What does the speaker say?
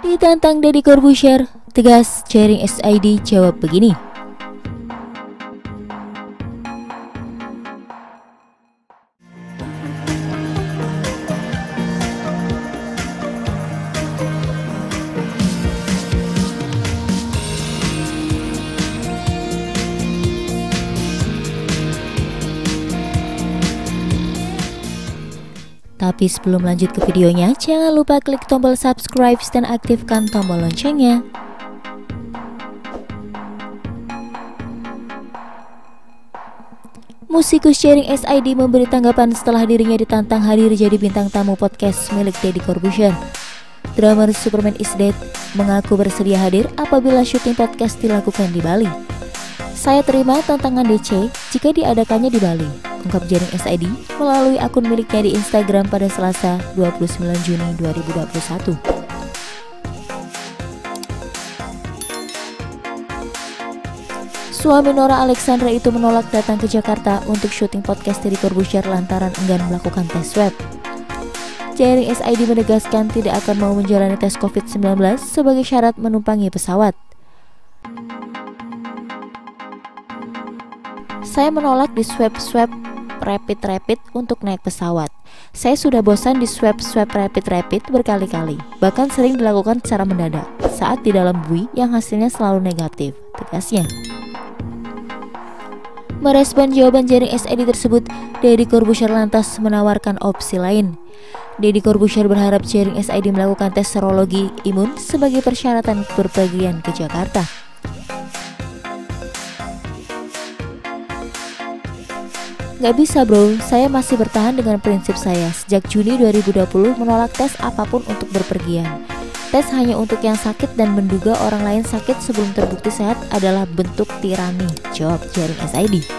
Ditantang Deddy Corbuzier, tegas Jering SID jawab begini. Tapi sebelum lanjut ke videonya, jangan lupa klik tombol subscribe dan aktifkan tombol loncengnya. Musikus Jering SID memberi tanggapan setelah dirinya ditantang hadir jadi bintang tamu podcast milik Deddy Corbuzier. Drummer Superman is Dead mengaku bersedia hadir apabila syuting podcast dilakukan di Bali. Saya terima tantangan DC jika diadakannya di Bali, ungkap Jering SID melalui akun miliknya di Instagram pada Selasa 29 Juni 2021. Suami Nora Alexandra itu menolak datang ke Jakarta untuk syuting podcast Deddy Corbuzier lantaran enggan melakukan tes swab. Jering SID menegaskan tidak akan mau menjalani tes COVID-19 sebagai syarat menumpangi pesawat. Saya menolak di swab rapid untuk naik pesawat. Saya sudah bosan di swab rapid berkali-kali, bahkan sering dilakukan secara mendadak saat di dalam bui yang hasilnya selalu negatif, tegasnya. Merespon jawaban Jering SID tersebut, Deddy Corbuzier lantas menawarkan opsi lain. Deddy Corbuzier berharap Jering SID melakukan tes serologi imun sebagai persyaratan berpergian ke Jakarta. Gak bisa bro, saya masih bertahan dengan prinsip saya. Sejak Juni 2020 menolak tes apapun untuk berpergian. Tes hanya untuk yang sakit dan menduga orang lain sakit sebelum terbukti sehat adalah bentuk tirani, jawab Jering SID.